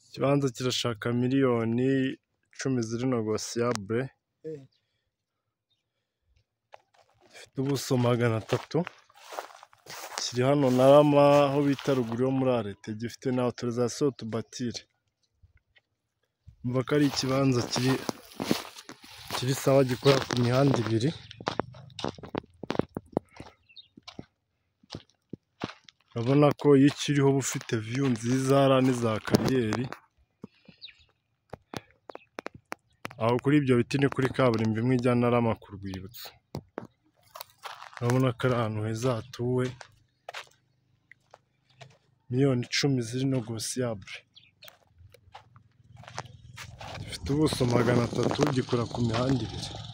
Ikibanza kirashaka miliyoni 10 ziri negosiyabule, gifite ubuso 300, kiri hano Ntarama aho bita ruguru yo muri Arete, gifite na autorisation tubatire. Umva ko ari ikibanza kiri sawa, gikora ku mihanda ibiri. Urabona ko iyo ukiriho uba ufite view nziza hariya n'iza kariyeri. Aho kuri ibyo biti ni kuri kaburimbo imwe ijya Ntarama ku rwibutso. Urabona ko ari ahantu heza hatuwe, miliyoni 10 ziri negosiyabule, gifite ubuso 300, gikora ku mihanda ibiri.